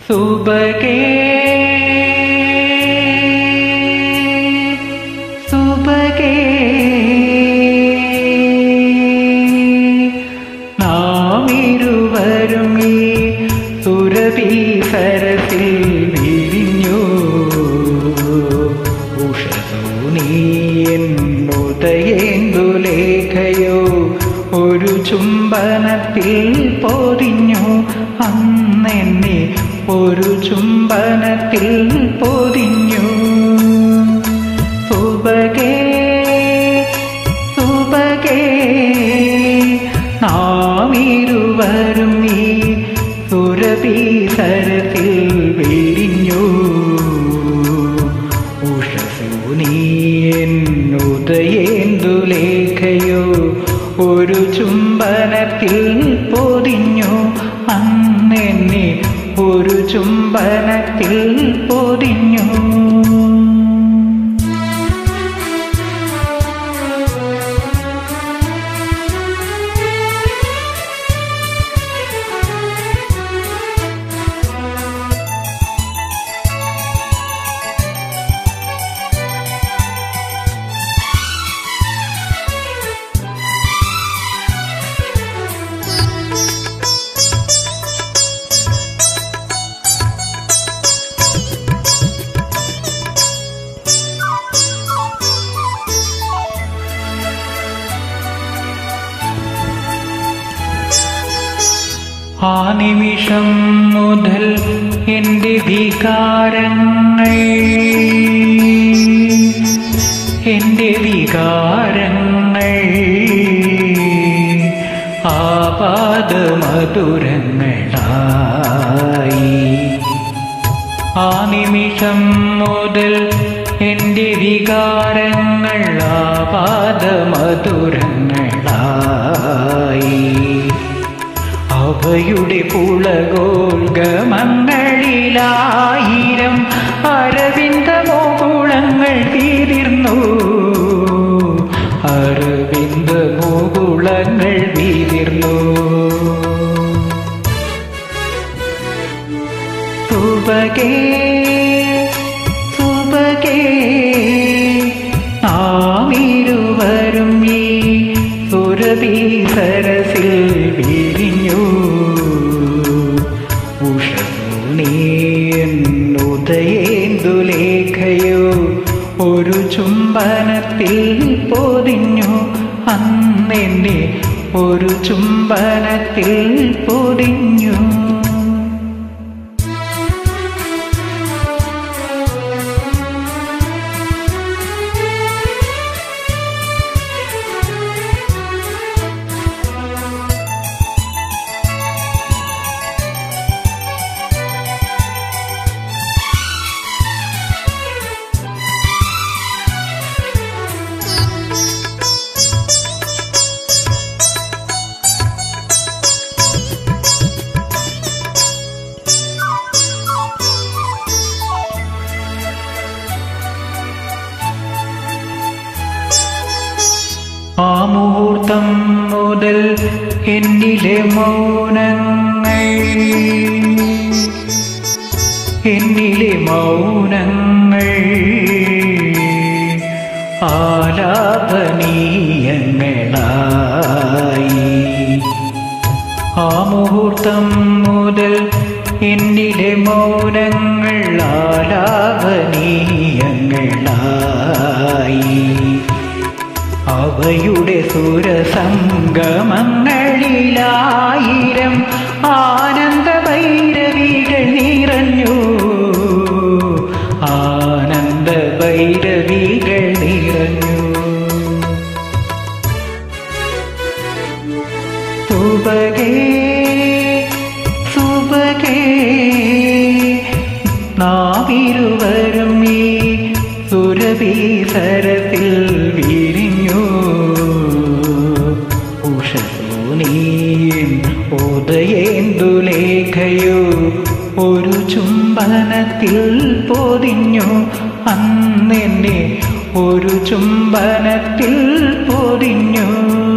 സുബകേ സുബകേ നാമിരുവരും ഈ സുരഭി സരസിൽ വിരിഞ്ഞു. ഉഷസോ നീ എന്നുദയേന്ദുലേഖയോ ഒരു ചുംബനത്തിൽ പൊതിഞ്ഞു. അന്നെന്നെ ഒരു ചുംബനത്തിൽ പൊതിഞ്ഞു. സുബകേ സുബകേ നാമിരുവരും ഈ സുരഭി സരസിൽ വിരിഞ്ഞു. ഉഷസോ നീ എന്നുദയേന്ദുലേഖയോ ഒരു ചുംബനത്തിൽ പൊതിഞ്ഞു. അന്നെന്നെ ഒരു ചുംബനത്തിൽ പൊതിഞ്ഞു. ആ നിമിഷം മുതൽ എൻ്റെ വികാരങ്ങൾ ആപാദമധുരങ്ങളായി. ആ നിമിഷം മുതൽ എൻ്റെ വികാരങ്ങൾ ആപാദമധുരങ്ങളായി. അവയുടെ പുളകോൽഗമങ്ങളിലായിരം അരവിന്ദമുകുളങ്ങൾ വിതിർന്നു. അരവിന്ദമുകുളങ്ങൾ വിതിർന്നു. സുബകേ സുബകേ നാമിരുവരും ഈ സുരഭി സരസിൽ വിരിഞ്ഞു. ഉഷസോ നീ എന്നുദയേന്ദുലേഖയോ ഒരു ചുംബനത്തിൽ പൊതിഞ്ഞു. അന്നെന്നെ ഒരു ചുംബനത്തിൽ പൊതിഞ്ഞു. ആ മുഹൂർത്തം മുതൽ എന്നിലെ മൗനങ്ങൾ ആലാപനീയങ്ങളായി. ആ മുഹൂർത്തം മുതൽ എന്നിലെ മൗനങ്ങൾ ആലാപനീയങ്ങളായി. അവയുടെ സുരസംഗമങ്ങളിലായിരം ആനന്ദഭൈരവികൾ നിറഞ്ഞു. ആനന്ദഭൈരവികൾ നിറഞ്ഞു. സുബകേ സുബകേ നാമിരുവരും ഈ സുരഭി സരസിൽ വിരിഞ്ഞു. ഉഷസോ നീ ഉദയേന്ദുലേഖയോ ഒരു ചുംബനത്തിൽ പൊതിഞ്ഞു. അന്നെന്നെ ഒരു ചുംബനത്തിൽ പൊതിഞ്ഞു.